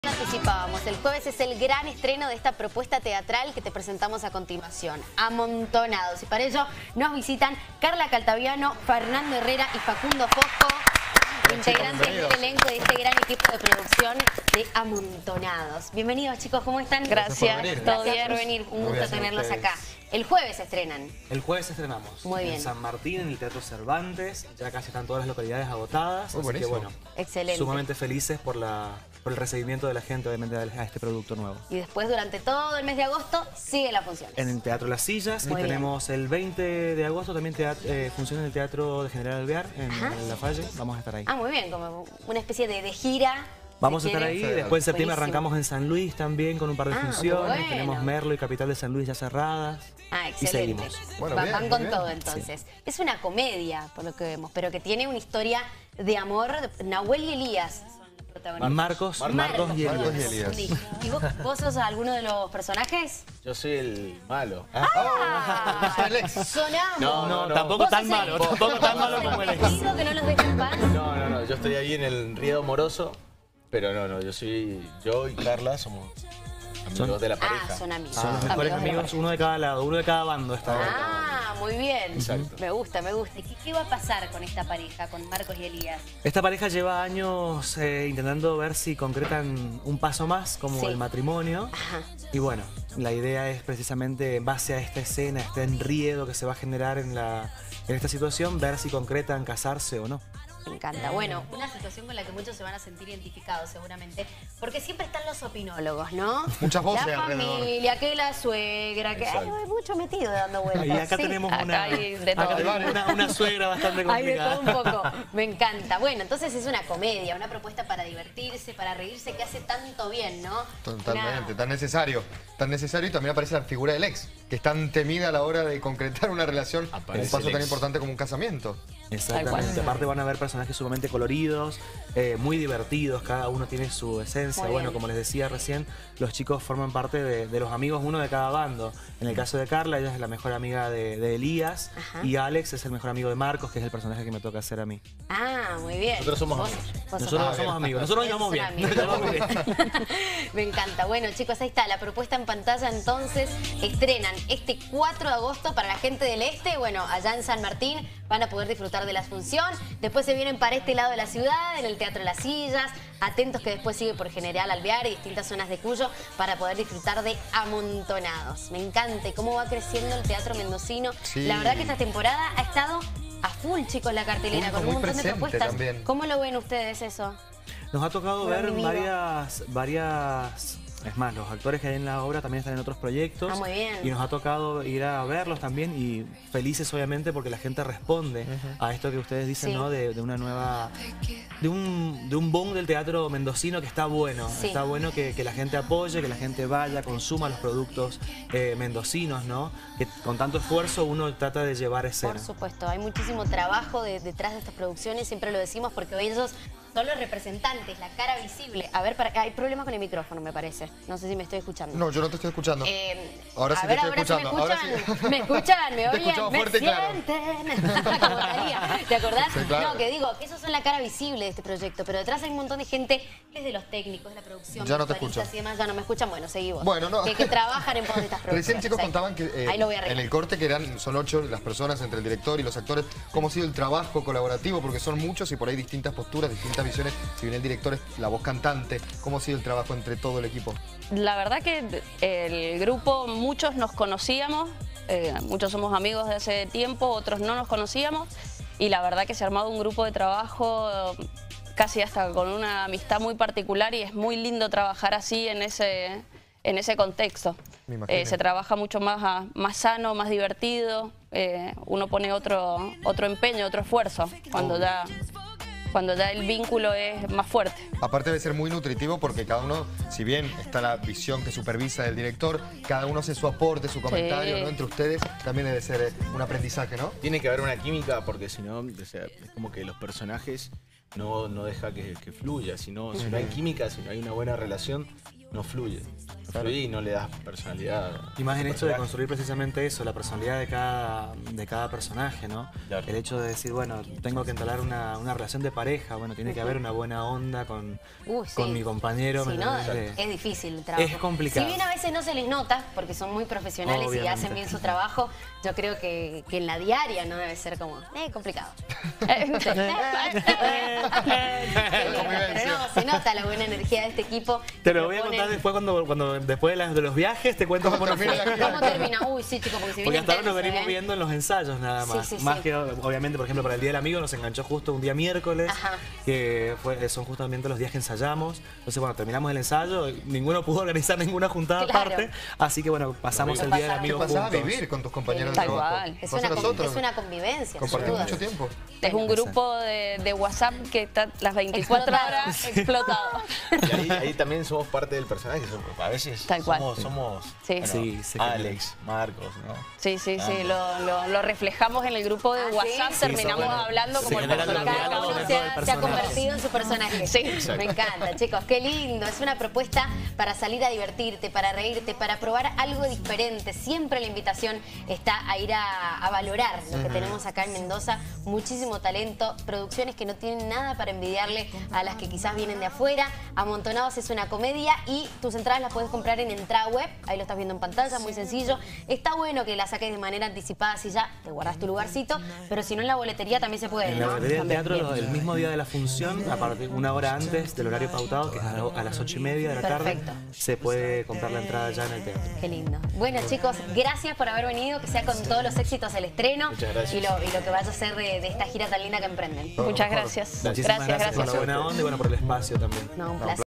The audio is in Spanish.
Anticipábamos, el jueves es el gran estreno de esta propuesta teatral que te presentamos a continuación, Amontonados. Y para ello nos visitan Carla Caltabiano, Fernando Herrera y Facundo Fosco, integrantes del elenco de este gran equipo de producción de Amontonados. Bienvenidos, chicos, ¿cómo están? Gracias, todo bien por venir, un gusto tenerlos acá. El jueves estrenan. El jueves estrenamos. Muy bien. En San Martín, en el Teatro Cervantes. Ya casi están todas las localidades agotadas. Así que bueno, excelente. Sumamente felices por el recibimiento de la gente, obviamente, a este producto nuevo. Y después, durante todo el mes de agosto, sigue la función. En el Teatro Las Sillas. Y tenemos el 20 de agosto también función en el Teatro de General Alvear, en La Falle. Vamos a estar ahí. Ah, muy bien, como una especie de gira. Vamos a estar ahí, después en septiembre arrancamos en San Luis también con un par de funciones. Bueno. Tenemos Merlo y Capital de San Luis ya cerradas. Ah, excelente. Y seguimos. Bueno, van con todo entonces. Sí. Es una comedia, por lo que vemos, pero que tiene una historia de amor. Nahuel y Elías son los protagonistas. Marcos y Elías. ¿Y vos sos alguno de los personajes? Yo soy el malo. Sonamos. No, tampoco tan malo. Tampoco tan malo como el ex. ¿Que no los dejan en paz? No, yo estoy ahí en el Río Amoroso, pero yo y Carla somos amigos de la pareja. Son amigos. Son los mejores amigos, uno de cada lado, uno de cada bando está. Muy bien. Exacto. Me gusta. ¿Qué va a pasar con esta pareja, con Marcos y Elías? Esta pareja lleva años intentando ver si concretan un paso más, como el matrimonio. Ajá. Y bueno, la idea es precisamente, en base a esta escena, este enriedo que se va a generar en esta situación, ver si concretan casarse o no. Me encanta. Bueno, una situación con la que muchos se van a sentir identificados seguramente, porque siempre están los opinólogos, ¿no? Muchas voces la alrededor. familia, que la suegra, que hay mucho metido dando vueltas. Y acá tenemos una suegra bastante complicada. Hay de todo un poco. Me encanta. Bueno, entonces es una comedia, una propuesta para divertirse, para reírse, que hace tanto bien, ¿no? Totalmente, tan necesario. Tan necesario, y también aparece la figura del ex, que es tan temida a la hora de concretar una relación, un paso tan importante como un casamiento. Exactamente. Aparte van a ver personajes sumamente coloridos, muy divertidos, cada uno tiene su esencia. Bueno, como les decía recién, los chicos forman parte de los amigos, uno de cada bando. En el caso de Carla, ella es la mejor amiga de Elías. Ajá. Y Alex es el mejor amigo de Marcos, que es el personaje que me toca hacer a mí. Ah, muy bien. Nosotros somos amigos. Nosotros somos amigos, nosotros nos llevamos bien. Me encanta. Bueno, chicos, ahí está la propuesta en pantalla. Entonces, estrenan este 4 de agosto para la gente del este. Bueno, allá en San Martín van a poder disfrutar de la función. Después se vienen para este lado de la ciudad, en el Teatro Las Sillas. Atentos que después sigue por General Alvear y distintas zonas de Cuyo para poder disfrutar de Amontonados. Me encanta y cómo va creciendo el teatro mendocino. Sí. La verdad que esta temporada ha estado a full, chicos, la cartelera, con un montón de propuestas. También. ¿Cómo lo ven ustedes eso? Nos ha tocado ver varias... Es más, los actores que hay en la obra también están en otros proyectos. Muy bien. Y nos ha tocado ir a verlos también y felices obviamente porque la gente responde a esto que ustedes dicen, ¿no? De una nueva... De un boom del teatro mendocino que está bueno. Está bueno que la gente apoye, que la gente vaya, consuma los productos mendocinos, ¿no? Que con tanto esfuerzo uno trata de llevar escena. Por supuesto, hay muchísimo trabajo detrás de estas producciones, siempre lo decimos porque ellos son los representantes, la cara visible. A ver, hay problemas con el micrófono, me parece. No sé si me estoy escuchando. No, yo no te estoy escuchando. Ahora sí te estoy escuchando. Ahora sí me escuchan, me oyen, me sienten. Como Talía. ¿Te acordás? Sí, claro. No, que digo, que esos son la cara visible de este proyecto, pero detrás hay un montón de gente, desde los técnicos, de la producción, ya no te escucho. Y demás, ya no me escuchan. Bueno, seguimos. Bueno, no. Que trabajan en pos de estas producciones. Recién chicos contaban que en el corte que son 8 las personas entre el director y los actores. ¿Cómo ha sido el trabajo colaborativo? Porque son muchos y por ahí distintas posturas, distintas visiones. Si bien el director es la voz cantante, ¿cómo ha sido el trabajo entre todo el equipo? La verdad que el grupo, muchos nos conocíamos, muchos somos amigos de hace tiempo, otros no nos conocíamos, y la verdad que se ha armado un grupo de trabajo casi hasta con una amistad muy particular, y es muy lindo trabajar así en ese contexto. Se trabaja mucho más sano, más divertido, uno pone otro empeño, otro esfuerzo cuando ya el vínculo es más fuerte. Aparte debe ser muy nutritivo porque cada uno, si bien está la visión que supervisa del director, cada uno hace su aporte, su comentario, ¿no? Entre ustedes también debe ser un aprendizaje, ¿no? Tiene que haber una química porque si no, es como que los personajes no deja que fluya. Si no hay química, si no hay una buena relación, no fluye. fluir y no le das personalidad. Y más en esto de construir precisamente eso, la personalidad de cada personaje, ¿no? Claro. El hecho de decir, bueno, tengo que entablar una relación de pareja, bueno, tiene que haber una buena onda con mi compañero. Sí, ¿no? Es difícil el trabajo. Es complicado. Si bien a veces no se les nota, porque son muy profesionales y hacen bien su trabajo, yo creo que en la diaria no debe ser como, complicado. Pero no, se nota la buena energía de este equipo. Te lo voy a contar después, después de los viajes, te cuento cómo termina. Uy, sí, chicos, porque hasta ahora nos venimos viendo en los ensayos nada más. Más que, obviamente, por ejemplo, para el Día del Amigo nos enganchó justo un día miércoles, que son justamente los días que ensayamos. Entonces, bueno, terminamos el ensayo, ninguno pudo organizar ninguna juntada aparte, así que, bueno, pasamos el Día del Amigo juntos. Pasás a vivir con tus compañeros de trabajo. Es una convivencia. Compartimos mucho tiempo. Es un grupo de WhatsApp que está las 24 horas explotado. Y ahí también somos parte del personaje. A veces somos Alex, Marcos, ¿no? Sí, lo reflejamos en el grupo de WhatsApp, terminamos hablando como el personaje. Cada uno se ha convertido en su personaje. Sí. Me encanta, chicos, qué lindo. Es una propuesta para salir a divertirte, para reírte, para probar algo diferente. Siempre la invitación está a ir a valorar lo que tenemos acá en Mendoza. Muchísimo talento, producciones que no tienen nada para envidiarle a las que quizás vienen de afuera. Amontonados es una comedia y tus entradas las puedes comprar en Entrada Web. Ahí lo estás viendo en pantalla, muy sencillo. Está bueno que la saques de manera anticipada si ya te guardas tu lugarcito, pero si no en la boletería también se puede, En la boletería del teatro, el mismo día de la función, aparte una hora antes del horario pautado, que es a las 8:30 de la tarde, se puede comprar la entrada ya en el teatro. Qué lindo. Bueno, chicos, gracias por haber venido, que sea con todos los éxitos el estreno y lo que vaya a ser de esta gira tan linda que emprenden. Muchas gracias. Muchísimas gracias por la buena onda y bueno, por el espacio también. No, un placer.